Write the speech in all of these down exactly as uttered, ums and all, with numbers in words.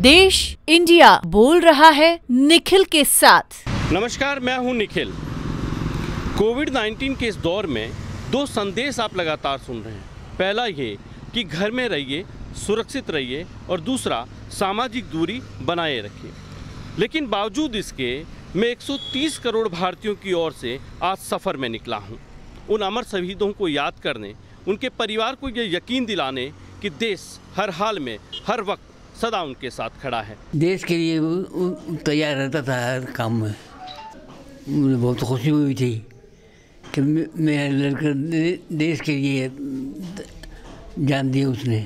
देश इंडिया बोल रहा है निखिल के साथ। नमस्कार, मैं हूं निखिल। कोविड नाइन्टीन के इस दौर में दो संदेश आप लगातार सुन रहे हैं। पहला ये कि घर में रहिए, सुरक्षित रहिए, और दूसरा सामाजिक दूरी बनाए रखिए। लेकिन बावजूद इसके मैं एक सौ तीस करोड़ भारतीयों की ओर से आज सफ़र में निकला हूं, उन अमर शहीदों को याद करने, उनके परिवार को ये यकीन दिलाने कि देश हर हाल में, हर वक्त सदा उनके साथ खड़ा है। देश के लिए वो तैयार रहता था हर काम में। मुझे बहुत खुशी हुई थी कि मेरा लड़का देश के लिए जान दी उसने।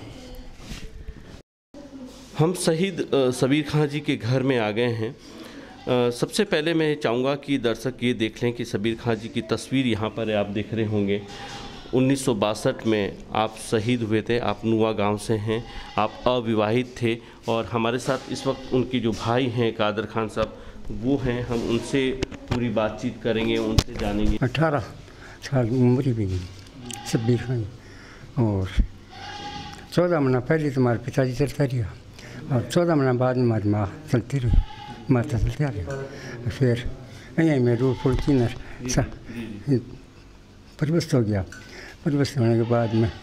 हम शहीद सबीर खां जी के घर में आ गए हैं। सबसे पहले मैं चाहूँगा कि दर्शक ये देख लें कि सबीर खां जी की तस्वीर यहाँ पर आप देख रहे होंगे। उन्नीस सौ बासठ में आप शहीद हुए थे। आप नुआ गांव से हैं, आप अविवाहित थे, और हमारे साथ इस वक्त उनके जो भाई हैं कादर खान साहब, वो हैं। हम उनसे पूरी बातचीत करेंगे, उनसे जानेंगे। अठारह साल उम्र भी नहीं सबीर खान, और चौदह महीना पहले तुम्हारे पिताजी चलता रहा, और चौदह महीना बाद में हमारी माँ चलती रही, माता चलती रही। फिर यहीं में रूल फुल किनर परिवस्थ हो गया। परिवस्थ होने के बाद में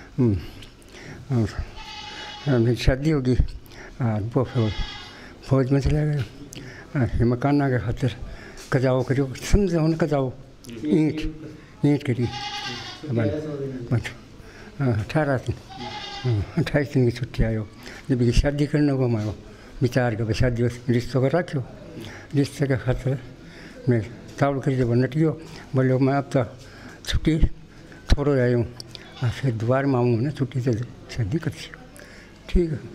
मेरी शादी होगी, और वो फिर फौज में चला गया। मकान के खातिर कजाओ करो, समझो उन कजाओ ईंट ईंट करी बन अठारह दिन अट्ठाईस दिन की छुट्टी आयो। जब ये शादी करने को हमारा विचार कर शादी रिश्तों का रखो। रिश्ते के खातिर मैं तावड़ करी जब नटियो बोलो मैं अब तो छुट्टी थोड़ा आयो, और फिर दोबार में आऊँ ना छुट्टी से शादी कर। ठीक है,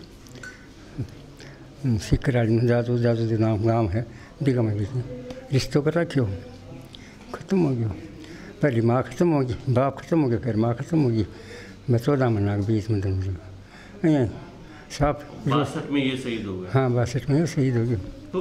सिख राज में जाजो जाजो जो नाम गाँव है दिखा में रिश्तों का रखियो। ख़त्म हो गया। पहली माँ ख़त्म होगी, बाप ख़त्म हो गया, फिर माँ ख़त्म होगी। मैं चौदह महीना के बीच में दिन लगा साफ बासठ में ये शहीद हो गया। हाँ, बासठ में ये शहीद हो गया।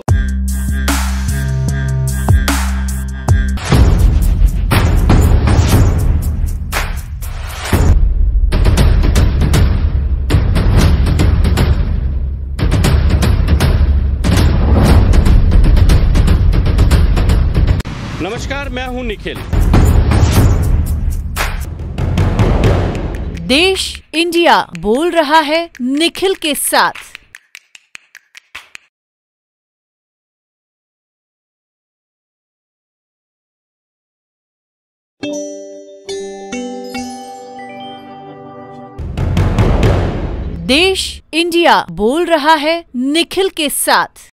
नमस्कार, मैं हूं निखिल। देश इंडिया बोल रहा है निखिल के साथ। देश इंडिया बोल रहा है निखिल के साथ।